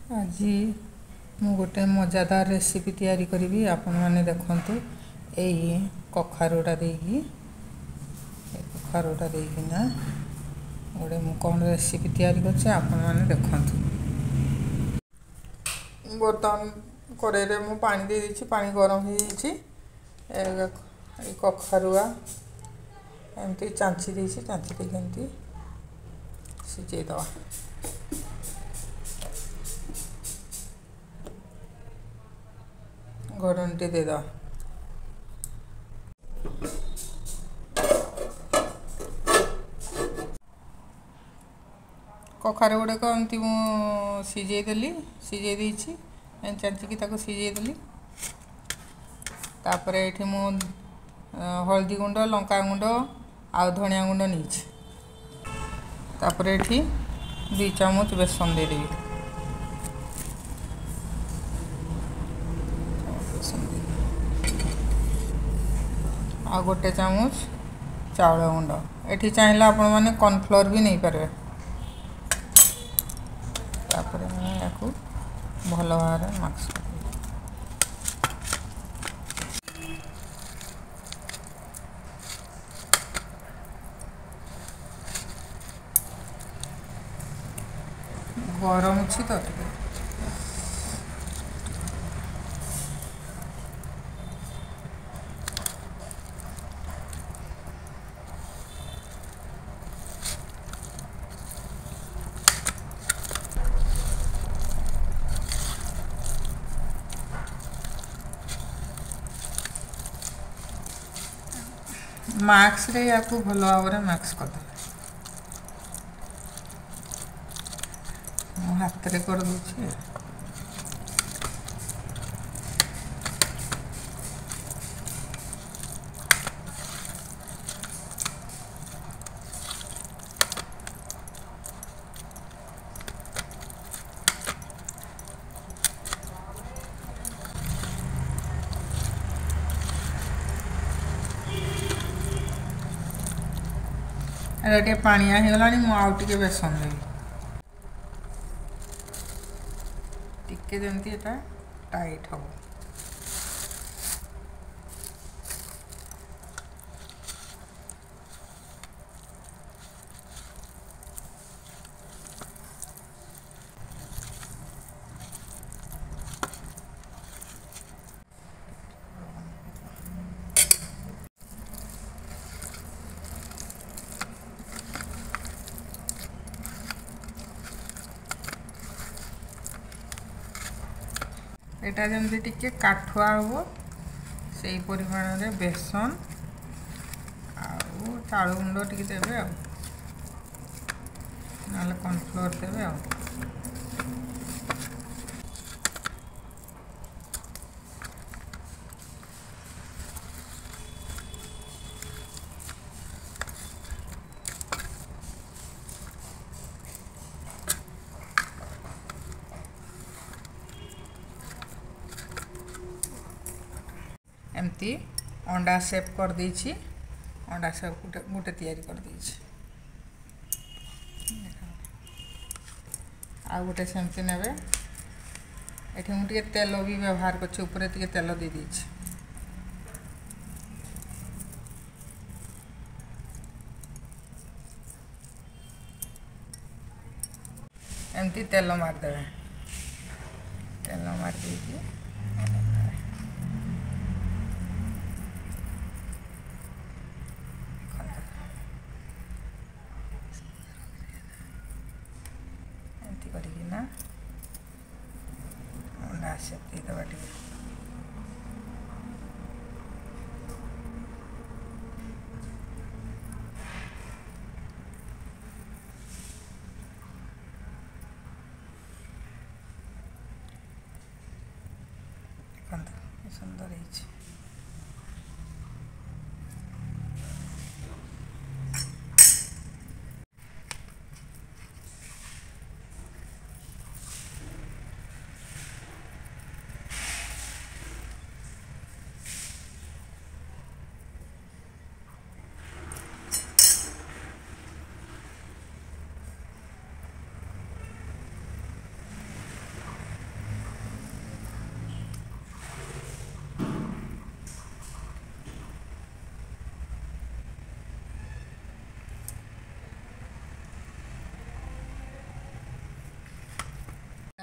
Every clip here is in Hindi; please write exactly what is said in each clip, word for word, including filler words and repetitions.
आज मु गोटे मजादार रेसिपी तैयारी करी आपण मैंने देखंतु यही कखारुटा देकी कखारुटा देकिना गोटे मु कौन रेसिपी तैयारी करछे आपण मैंने देखंतु। बर्तमान कड़ाई रे मु पानी दे देछि, पानी गरम हो जाइछि। ए कखारुआ एमती चांची देछि, चांची देके एमती सिझे दवा। घोड़नटे दे दवा। कखारु गुड़ाक एमती मु सिझे देली, सिझे देछि चांची की ताको सिझे देली। तापरे एठी मु हल्दी गुंड, लंका गुंड आ धनिया गुंड नीछि। तापरे एठी दुई चामच बेसन दे देबी। आ गोटे चामच चाउल गुंड। एठी चाहिए आपण माने कॉर्नफ्लोर भी नहीं पारे। तापरे मैं याकू भल भाव मिक्स कर गरम अच्छी तो मैक्स रे या को भल भाव मैक्स कर दे। मो हाथ रे कर दूची। एटा पानिया हो गलानी, मु आउ टिके बेसन देबी टिके जेमती एटा टाइट हो। एटा जमती टिके काठुआ हो से परिमाण रे बेसन आउ चाउल गुंड टिके देबे, आ नाले कॉर्नफ्लोर देबे। आ एमती अंडा सेप कर देछि। अंडा सेप गोटे गोटे तैयारी कर देछि। आ गोटे सेमती नेबे। एठी मु टिके तेल भी व्यवहार करछि, ऊपर टिके तेल दे देछि। एमती तेल मार देबे। तेल मार देछि अंडा सेप दे दबा टिके। सुंदर है।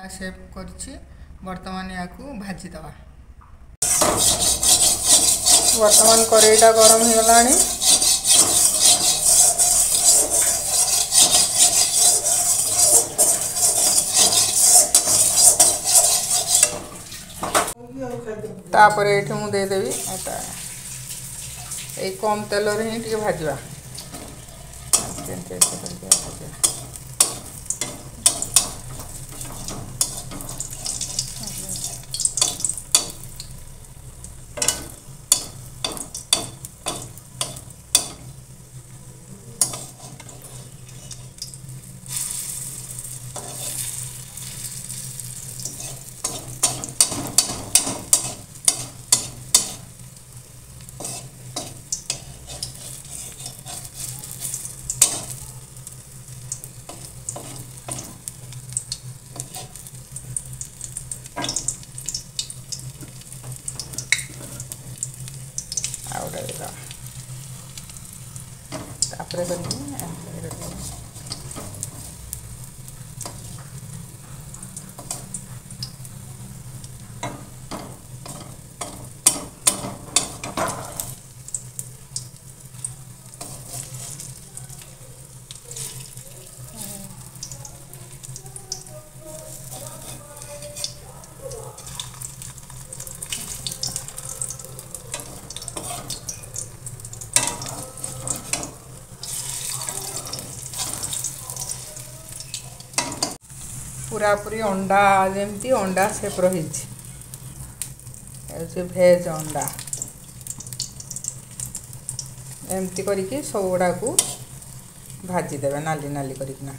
सेव करछि वर्तमान या भाजी दवा। वर्तमान करेईटा गरम हो गलानी तापर ये मुझे देदेवी एटा ये कम तेल ही टे भाजवा तापर पूरा पूरी अंडा जमती अंडा सेप रही भेज अंडा एमती करके सब गुड़ा को भाजी देवे नाली नाली करना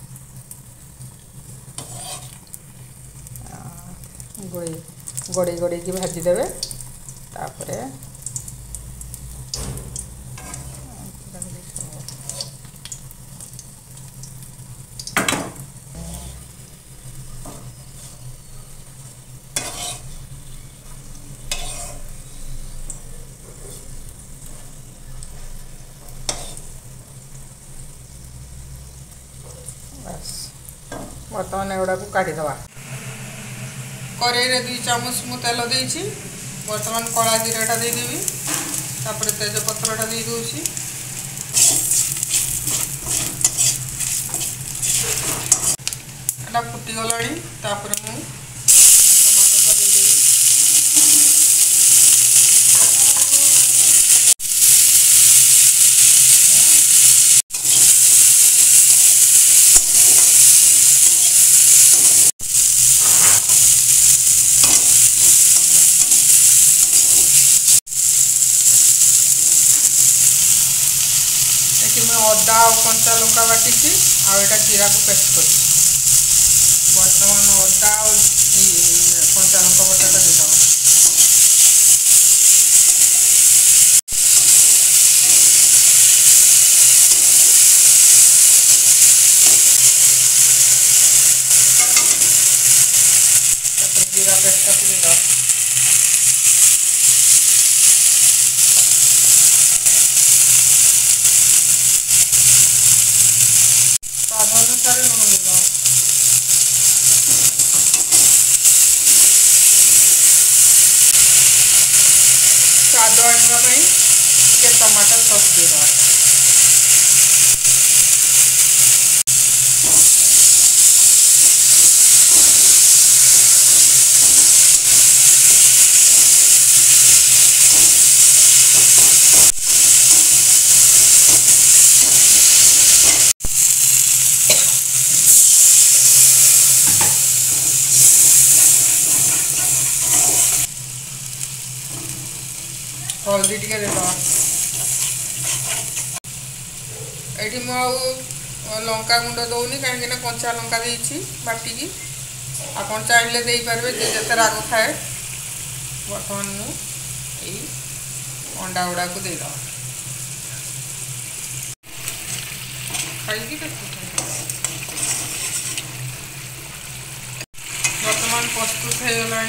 गोड़ी गड़ी गड़ी की भाजी देवे तापरे बर्तमान एगुड़ा को काटिदवा करेई दुई चामच मु तेल देछि बर्तमान कला जीराटा देदेवी तापर तेजपत्रटा दे दूसरी एटा फुटी गलानी तापर मु टमाटोटा देदेवी अदा और कंचा लंका बाटी आटा जीरा को पेस्ट कर बर्तमान अदा और कंचा लंका बटाटा देदेव जीरा पेस्ट को देदेव अनुसार लुण देव स्वाद आने टमाटर सॉस देव हल्दी टी देद ये लंका गुंड दौनी कहीं कंचा लंका देती बाटिकी आपन चाहिए दे पारे जिते राग खाए बर्तमान मुझे अंडा गुड़ा को देद खाई बर्तमान प्रस्तुत हो गला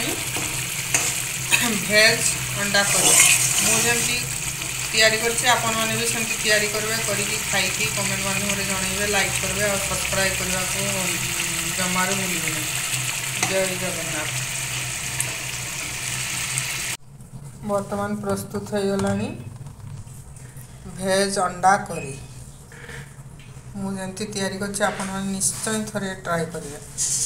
भेज अंडा करी मुझे तैयारी करछि आपण माने भी सेमती तैयारी करबे करिकी खाइकी कमेंट माध्यम रे जणैबे लाइक करबे और सब्सक्राइब करबा को जमारू भूलिबे। जय जगन्नाथ। वर्तमान प्रस्तुत हो गलानी भेज अंडा करी। मुझे तैयारी कर निश्चय थे ट्राए करेंगे।